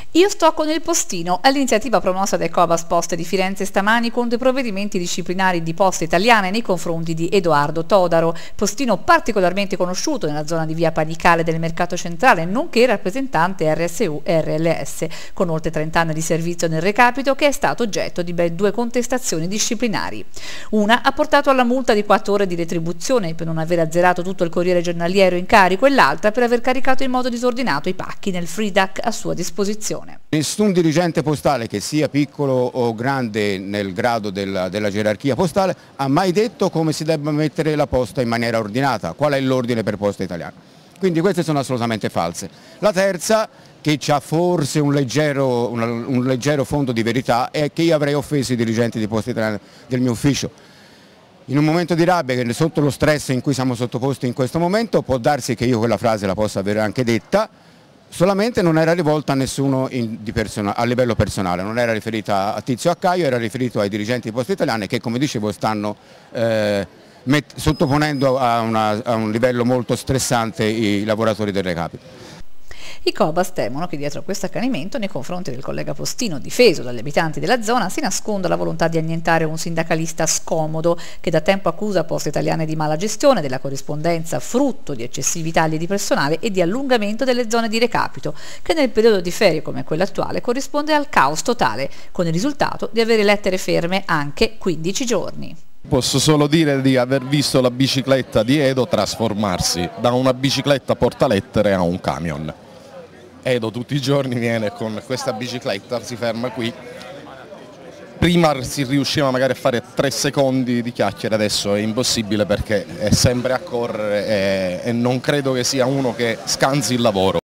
Io sto con il postino, è l'iniziativa promossa dai Cobas Poste di Firenze stamani con dei provvedimenti disciplinari di Poste Italiane nei confronti di Edoardo Todaro, postino particolarmente conosciuto nella zona di via Panicale del Mercato Centrale, nonché rappresentante RSU e RLS, con oltre 30 anni di servizio nel recapito, che è stato oggetto di ben 2 contestazioni disciplinari. Una ha portato alla multa di 4 ore di retribuzione per non aver azzerato tutto il corriere giornaliero in carico e l'altra per aver caricato in modo disordinato i pacchi nel FreeDAC a sua disposizione. Nessun dirigente postale, che sia piccolo o grande nel grado della gerarchia postale, ha mai detto come si debba mettere la posta in maniera ordinata, qual è l'ordine per Posta Italiana. Quindi queste sono assolutamente false. La terza, che ha forse un leggero fondo di verità, è che io avrei offeso i dirigenti di Posta Italiana del mio ufficio. In un momento di rabbia, che sotto lo stress in cui siamo sottoposti in questo momento, può darsi che io quella frase la possa aver anche detta, solamente non era rivolta a nessuno a livello personale, non era riferita a Tizio o a Caio, era riferito ai dirigenti di Poste Italiane che, come dicevo, stanno sottoponendo a un livello molto stressante i lavoratori del recapito. I Cobas temono che dietro a questo accanimento nei confronti del collega postino, difeso dagli abitanti della zona, si nasconda la volontà di annientare un sindacalista scomodo che da tempo accusa Poste Italiane di mala gestione della corrispondenza, frutto di eccessivi tagli di personale e di allungamento delle zone di recapito, che nel periodo di ferie come quello attuale corrisponde al caos totale, con il risultato di avere lettere ferme anche 15 giorni. Posso solo dire di aver visto la bicicletta di Edo trasformarsi da una bicicletta portalettere a un camion. Edo tutti i giorni viene con questa bicicletta, si ferma qui. Prima si riusciva magari a fare 3 secondi di chiacchiere, adesso è impossibile perché è sempre a correre e non credo che sia uno che scansi il lavoro.